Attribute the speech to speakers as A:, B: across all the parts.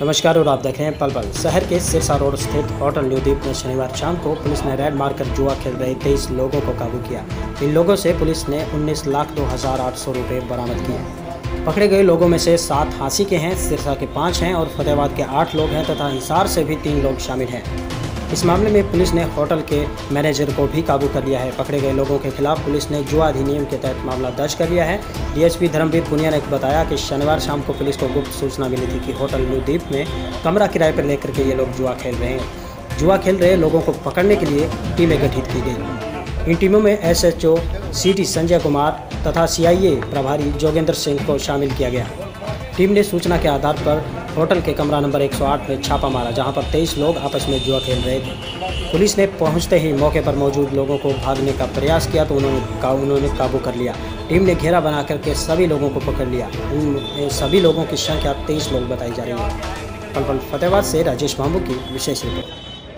A: नमस्कार और आप देख रहे हैं पल पल। शहर के सिरसा रोड स्थित होटल न्यूदीप में शनिवार शाम को पुलिस ने रेड मारकर जुआ खेल रहे 23 लोगों को काबू किया। इन लोगों से पुलिस ने 19,02,800 रुपये बरामद किए। पकड़े गए लोगों में से 7 हांसी के हैं, सिरसा के 5 हैं और फतेहाबाद के 8 लोग हैं तथा हिसार से भी 3 लोग शामिल हैं। इस मामले में पुलिस ने होटल के मैनेजर को भी काबू कर लिया है। पकड़े गए लोगों के खिलाफ पुलिस ने जुआ अधिनियम के तहत मामला दर्ज कर लिया है। डीएसपी धर्मवीर पुनिया ने बताया कि शनिवार शाम को पुलिस को गुप्त सूचना मिली थी कि होटल न्यूदीप में कमरा किराए पर लेकर के ये लोग जुआ खेल रहे हैं। जुआ खेल रहे लोगों को पकड़ने के लिए टीमें गठित की गई। इन टीमों में SHO सिटी संजय कुमार तथा CIA प्रभारी जोगेंद्र सिंह को शामिल किया गया। टीम ने सूचना के आधार पर होटल के कमरा नंबर 108 में छापा मारा, जहां पर 23 लोग आपस में जुआ खेल रहे थे। पुलिस ने पहुंचते ही मौके पर मौजूद लोगों को भागने का प्रयास किया तो उन्होंने काबू कर लिया। टीम ने घेरा बना करके सभी लोगों को पकड़ लिया। इन सभी लोगों की संख्या 23 लोग बताई जा रही है। पल पल फतेहाबाद से राजेश बाबू की विशेष रिपोर्ट।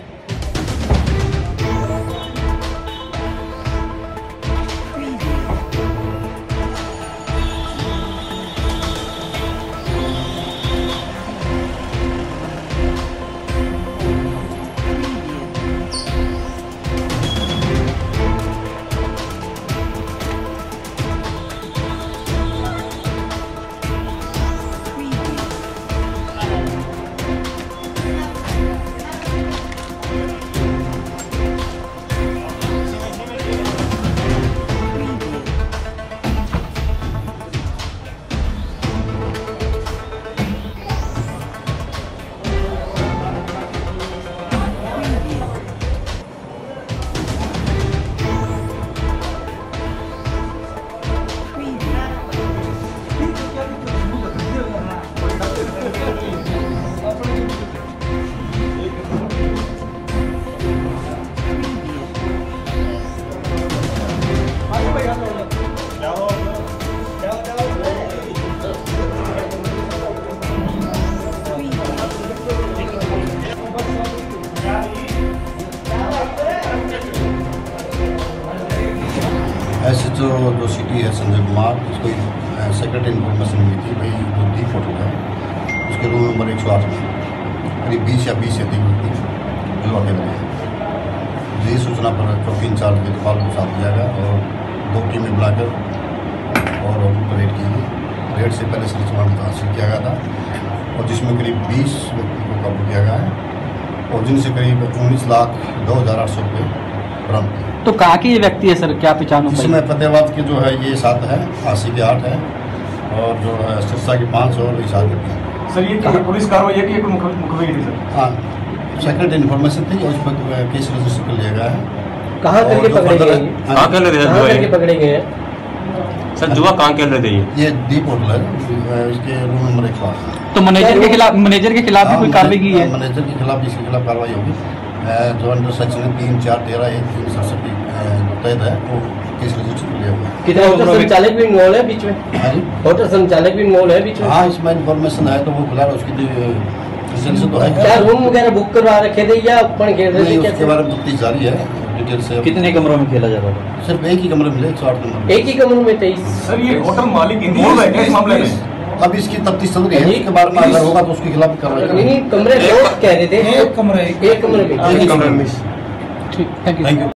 B: SHO जो सिटी है संजय कुमार, उसको सेक्रेटरी इन्फॉर्मेशन मिली थी भाई जो दीप होटल है उसके रूम नंबर 108 में करीब 20 या 20 से अधिक व्यक्ति जो अकेले हैं। यही सूचना पर चौकी इंचार्ज के इकबाल को साथ दिया गया और 2 टीमें बुलाकर और होटल पर रेड की गई। रेड से पहले सर्च वारंट हासिल किया गया था और जिसमें करीब 20 व्यक्ति को काबू किया गया है और जिनसे करीब 19,02,800 रुपये बरामद किए।
C: तो कहाँ के ये व्यक्ति है सर, क्या पहचान?
B: इसमें फतेहाबाद के जो है ये 7 है, हांसी के 8 है और जो है सिरसा के 5 और हिसार के 3।
D: सर ये पुलिस कार्रवाई है कि एक मुखबिर थी सर?
B: हाँ, सेक्रेटरी इन्फॉर्मेशन थी और उस पर केस रजिस्टर कर लिया गया है।
E: कहाँ करके पकड़े गए?
F: कहाँ खेल रहे थे?
E: पकड़े गए
F: सर जुआ कहाँ खेल रहे थे? ये
B: दीप होटल है, इसके रूम नंबर 108।
C: तो मैनेजर के खिलाफ भी कोई कार्रवाई की है?
B: मैनेजर के खिलाफ इसके खिलाफ कार्रवाई होगी जो अंडर सेक्शन 3, 4, 13, 1, 367 तहत है वो केस रजिस्टर कर लिया हुआ है।
E: कितने होटल संचालक भी इन्वॉल्व है बीच में? होटल संचालक भी इन्वॉल्व है बीच में?
B: हाँ, इसमें इन्फॉर्मेशन है तो वो खुला उसकी से तो है।
E: क्या रूम वगैरह बुक करवा रखे थे या अपन खेल रहे थे?
B: उसके बारे में तफ्तीश जारी है डिटेल से।
C: कितने कमरों में खेला जा रहा था?
B: सिर्फ एक ही कमरे में 108 कमरे।
E: एक ही कमरे में 23?
D: सर ये होटल मालिक इन्वॉल्व है क्या इस मामले में?
B: अब इसकी तफ्तीश चल रही है, इसके बारे में अगर होगा तो उसके खिलाफ कार्रवाई करेंगे।
E: कमरे 2 कह रहे थे, एक कमरे में।
C: ठीक, थैंक यू।